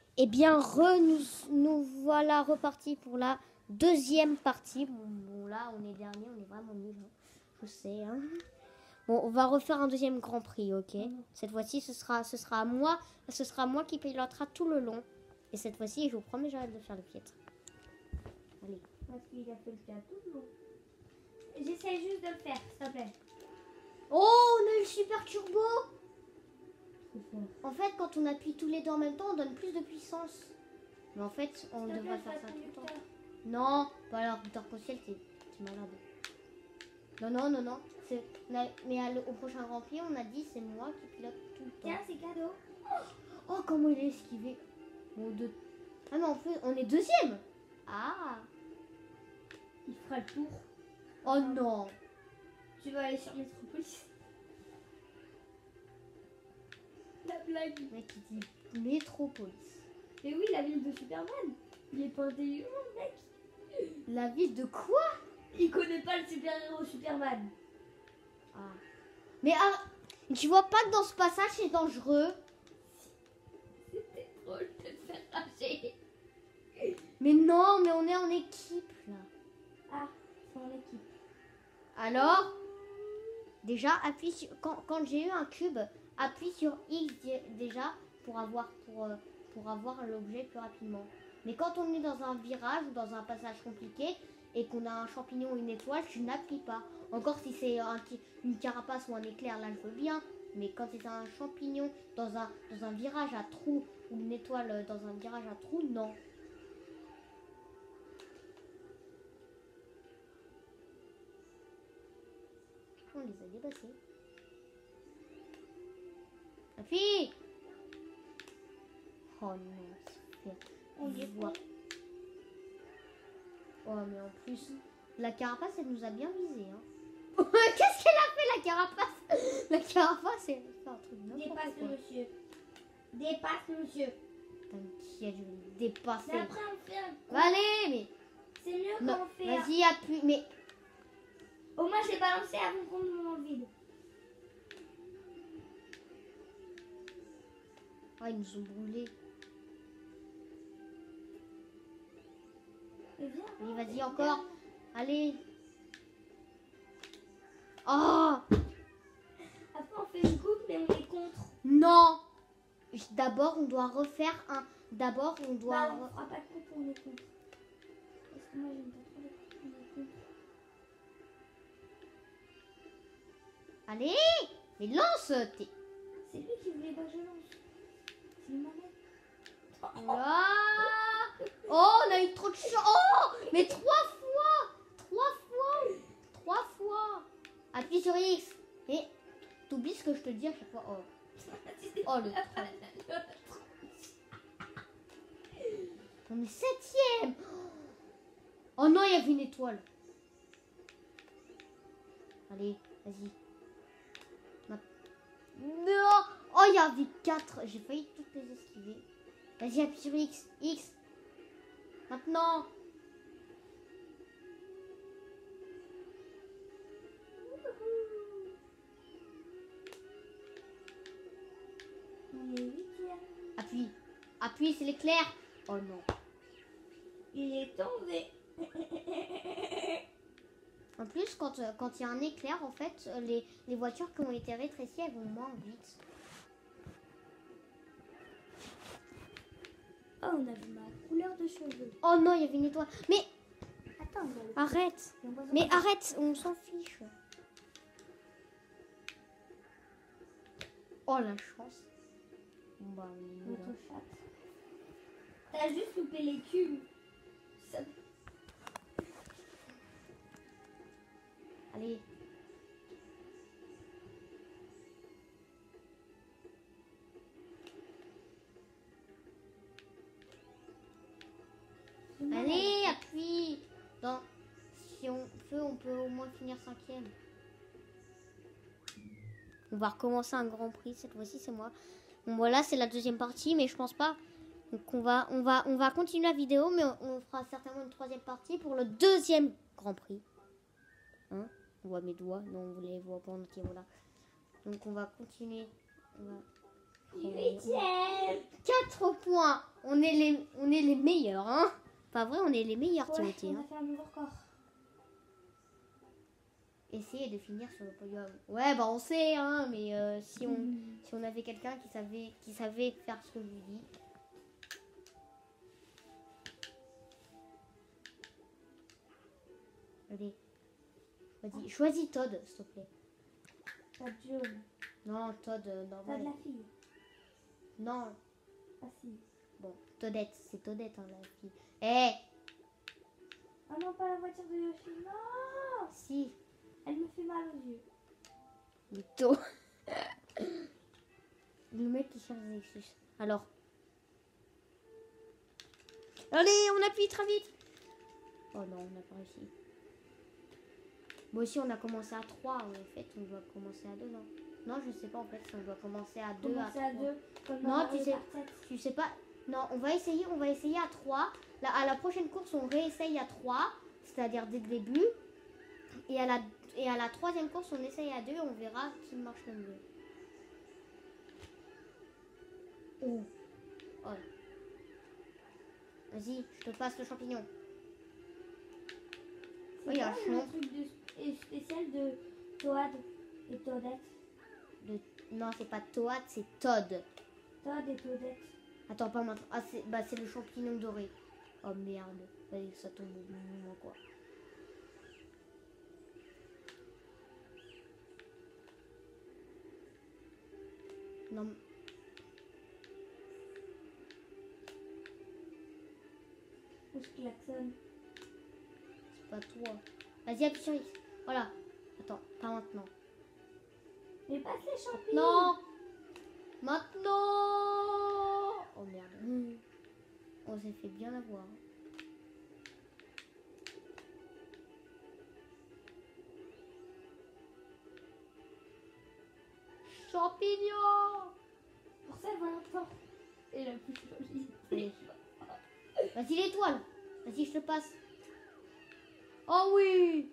Eh bien, nous voilà repartis pour la deuxième partie. Bon, là, on est dernier, on est vraiment nuls. Hein. Je sais. Hein. Bon, on va refaire un deuxième Grand Prix, ok. Cette fois-ci, ce sera moi qui pilotera tout le long. Et cette fois-ci, je vous promets, j'arrête de faire le piètre. Allez. Parce qu'il a fait le cas tout le long. J'essaie juste de le faire, s'il te plaît. Oh, on a eu le super turbo. En fait, quand on appuie tous les deux en même temps, on donne plus de puissance. Mais en fait, on devrait faire ça tout le temps. Non, pas alors, Dark-Ciel, t'es malade. Non. Mais au prochain Grand Prix, on a dit c'est moi qui pilote tout le temps. Tiens, c'est cadeau. Oh, comment il est esquivé. Bon, Ah non, on est deuxième. Ah. Il fera le tour. Oh non. Tu vas aller sur Métropolis. La blague. Mec, il dit Métropolis. Mais oui, la ville de Superman. Il est pas intelligent, le mec. La ville de quoi? Il connaît pas le super-héros Superman. Ah. Mais tu vois pas que dans ce passage, c'est dangereux? C'était drôle de te faire rager. Mais non, mais on est en équipe, là. Ah, c'est en équipe. Alors, déjà, appuie sur... Quand j'ai eu un cube, appuie sur X déjà pour avoir l'objet plus rapidement. Mais quand on est dans un virage ou dans un passage compliqué et qu'on a un champignon ou une étoile, tu n'appuies pas. Encore si c'est une carapace ou un éclair, là je veux bien. Mais quand c'est un champignon dans un virage à trous ou une étoile dans un virage à trous, non. On les a dépassés. Appuie! Oh non, On les voit. Oh mais en plus, la carapace elle nous a bien visé. Hein. Qu'est-ce qu'elle a fait la carapace? La carapace elle a fait un truc Dépasse le monsieur. Dépasse le monsieur. T'inquiète, je vais le dépasser. Mais après on fait un... Allez, mais... C'est mieux quand on fait un... Vas-y, appuie, mais... Au moins je l'ai balancé avant qu'on me dans le vide. Oh, ils nous ont brûlés. Allez, vas-y, encore. Allez. Oh! Après on fait une coupe mais on est contre. Non! D'abord, on doit refaire un... D'abord, on doit... Bah, on fera pas de coupe, on est contre. Parce que moi j'aime pas trop les coupes, on est contre. Allez! Mais lance tes... C'est lui qui voulait pas que je lance. C'est une manette. Ah! Oh, on a eu trop de chance. Oh, mais 3 fois. Appuie sur X. Et t'oublies ce que je te dis à chaque fois. Oh, oh le troll. On est 7e. Oh non, il y avait une étoile. Allez, vas-y. Non. Oh, il y avait 4. J'ai failli toutes les esquiver. Vas-y, appuie sur X. X. Maintenant. On est 8e. Appuie. Appuie, c'est l'éclair. Oh non. Il est tombé. En plus, quand il y a un éclair, en fait, les voitures qui ont été rétrécies, elles vont moins vite. Oh, on a vu ma couleur de cheveux. Oh non, il y avait une étoile. Mais Attends, on va le... arrête. Mais arrête, on s'en fiche. Oh la chance. Bah, On te chatte. T'as juste loupé les cubes. Ça... Allez. Allez, appuie. Si on peut au moins finir 5e. On va recommencer un Grand Prix. Cette fois-ci, c'est moi. Bon, voilà, c'est la deuxième partie, mais je pense pas. Donc, on va continuer la vidéo, mais on fera certainement une 3e partie pour le 2e Grand Prix. Hein? On voit mes doigts. Non, vous les voit pas en entier, voilà. Donc, on va continuer. On va 8e. 4 points. On est les meilleurs, hein. Pas vrai, on est les meilleurs, Ouais, Timothée. on a Hein. fait un nouveau record. Essayez de finir sur le podium. Ouais, bah on sait, hein, mais si on avait quelqu'un qui savait faire ce que je lui dis. Allez. Vas-y, choisis Todd, s'il te plaît. Pas de jaune. Non, Todd, Pas de normal. la fille. Non, Ah si. bon, Toadette, c'est Toadette, hein, la fille. Eh, Oh non, pas la voiture de Yoshi. Non. si, Elle me fait mal aux yeux. mytho. Le mec qui cherche des excuses. Alors. Allez, on appuie très vite. Oh non, on n'a pas réussi. Bon, aussi, on a commencé à 3. En fait, on doit commencer à 2, non? Non, je sais pas, en fait, si on doit commencer à 2, à 3. À 2. Comme Non, dans tu Mario sais, Kart 7. tu sais pas. Non, on va essayer à 3. Là, à la prochaine course, on réessaye à 3, c'est-à-dire dès le début. Et à la troisième course, on essaye à 2, on verra qui marche le mieux. Oh. Oh. Vas-y, je te passe le champignon. C'est Oui, quoi un le champ. truc spécial de Toad et Toadette? Non, c'est pas Toad, c'est Todd. Toad et Toadette. Attends, pas maintenant. Ah, c'est le champignon doré. Oh merde. Allez, ça tombe au bon moment, quoi. Non. Où je klaxonne? C'est pas toi. Vas-y, appuie sur X. Voilà. Attends, pas maintenant. Mais passe les champignons. Non. Maintenant. Oh merde. On s'est fait bien avoir. Champignon. Pour ça, Valentin est la plus jolie. Allez. Vas-y, l'étoile. Vas-y, je te passe. Oh oui.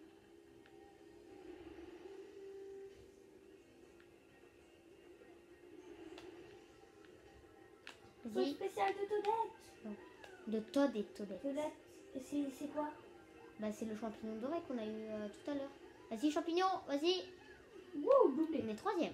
C'est Vas-y. spécial de Toadette. De Todd et Toadette. Toadette, et c'est quoi? Bah, c'est le champignon doré qu'on a eu tout à l'heure. Vas-y, champignon, vas-y. Wow, doublé. On est 3e.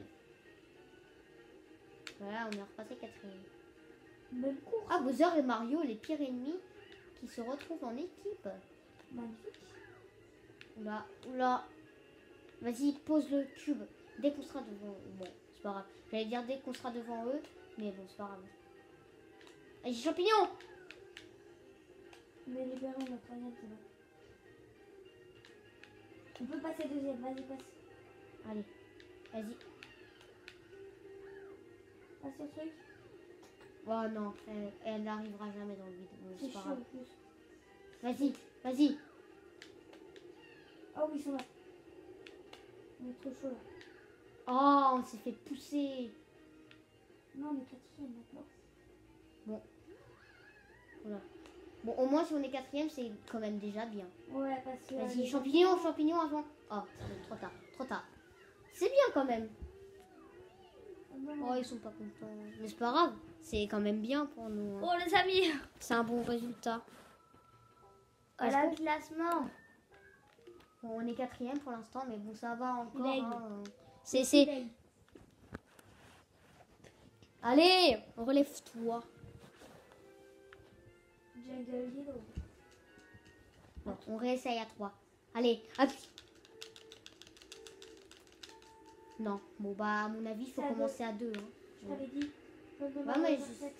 Voilà, on est repassé 4e. Bonne course. Ah, Bowser et Mario, les pires ennemis qui se retrouvent en équipe. Magnifique. Oula, oula. Vas-y, pose le cube. Dès qu'on sera devant... Bon, c'est pas grave. J'allais dire dès qu'on sera devant eux, mais bon, c'est pas grave. Vas-y, champignon. On est libéré, on est troisième, c'est bon. On peut passer deuxième, vas-y, passe. Allez, vas-y. Passe au truc. Oh non, elle n'arrivera jamais dans le vide. Bon, C'est c'est pas chaud grave. en plus. Vas-y, vas-y. Oh oui, ils sont là. On est trop chaud là. Oh, on s'est fait pousser. Non, on est quatrième maintenant. Voilà. Bon, au moins si on est 4e, c'est quand même déjà bien. Ouais, parce que... Vas-y, champignon, champignon avant. Oh, c'est trop tard, trop tard. C'est bien quand même. Oh, ils sont pas contents. Mais c'est pas grave, c'est quand même bien pour nous. Hein. Bon les amis, C'est un bon résultat. voilà le classement. Bon, on est 4e pour l'instant, mais bon, ça va encore. Leg. Hein. C'est... Allez, relève-toi. Jungle Hero. Bon, on réessaye à 3. Allez, appuie. Non, bon bah à mon avis, il faut C'est à commencer à 2. Hein. Je t'avais dit. Ouais, mais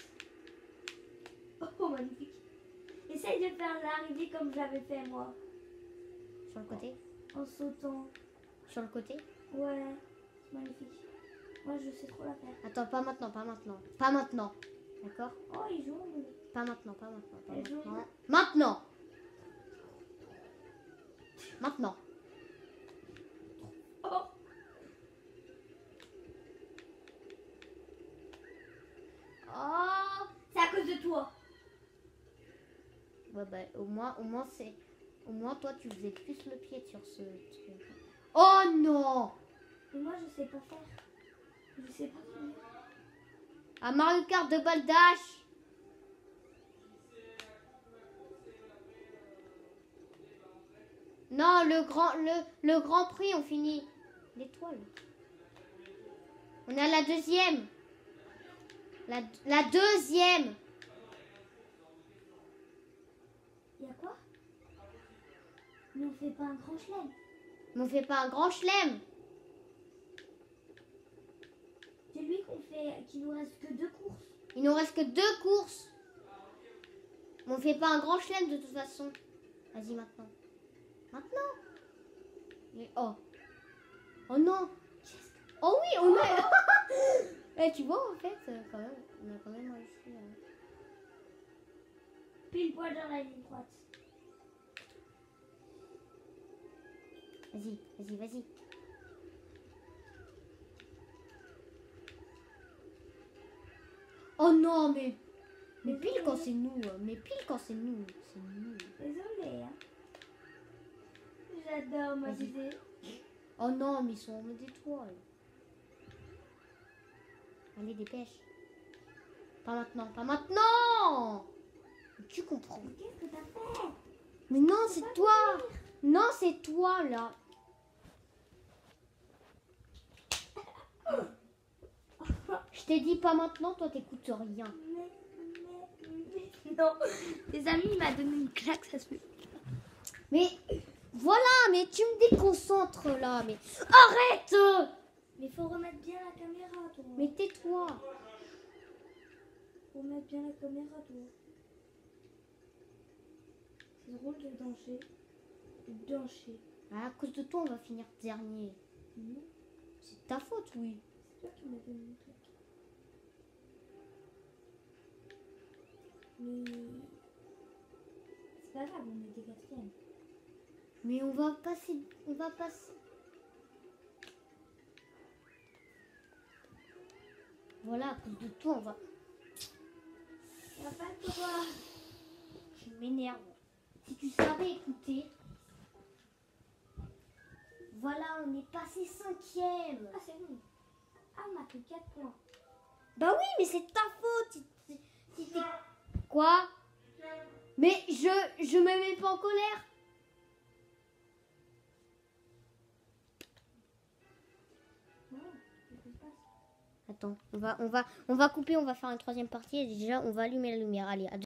Oh, magnifique. Essaye de faire l'arrivée comme je l'avais fait moi. Sur le côté. En sautant. Sur le côté. Ouais, c'est magnifique. Moi, je sais trop la faire. Attends, pas maintenant, pas maintenant. Pas maintenant. D'accord? Oh, ils jouent. Pas maintenant, pas maintenant. Pas Elle joue. maintenant. Maintenant. Maintenant. Oh, Oh. c'est à cause de toi. Ouais, bah, au moins c'est... Au moins, toi, tu faisais plus le pied sur ce truc. Oh non! Mais moi, je sais pas faire. Je sais pas faire. À Mario Kart de Baldash. Non, le grand prix, on finit. L'étoile. On est à la deuxième. La deuxième. Il y a quoi? Mais on fait pas un grand chelem. Mais on fait pas un grand chelem. C'est lui qu'il nous reste que 2 courses. Il nous reste que 2 courses. Mais on fait pas un grand chelem de toute façon. Vas-y maintenant. Maintenant. Mais, oh. Oh non. Oh oui, on a... Eh, tu vois, en fait, quand même, on a quand même réussi. Pile poil dans la ligne droite. Vas-y, vas-y, vas-y. Oh non, mais pile quand c'est nous. Mais pile quand c'est nous. C'est nous. Désolé, hein. J'adore ma idée. Oh non, mais ils sont en mode étoile. Allez, dépêche. Pas maintenant, pas maintenant. Tu comprends. Qu'est-ce que t'as fait? Mais non, c'est toi. Non, c'est toi, là. Je t'ai dit pas maintenant, toi t'écoutes rien. Non, les amis, il m'a donné une claque, ça se fait. Mais voilà, mais tu me déconcentres là. Mais arrête. Mais faut remettre bien la caméra, toi. Mais tais-toi. Faut remettre bien la caméra, toi. C'est drôle de danser. De danser. À cause de toi, on va finir dernier. C'est ta faute, oui. C'est toi qui m'as donné une claque. Mais c'est pas grave, on était 4e. Mais on va passer. On va passer. Voilà, à cause de toi, on va. Y'a pas de droit. Je m'énerve. Si tu savais écouter. Voilà, on est passé 5e. Ah, c'est bon. Ah, on a fait 4 points. Bah oui, mais c'est ta faute. Si t'es... Quoi? Mais je me mets pas en colère. Non, qu'est-ce qui se passe? Attends, on va couper, on va faire une 3e partie et déjà on va allumer la lumière. Allez, à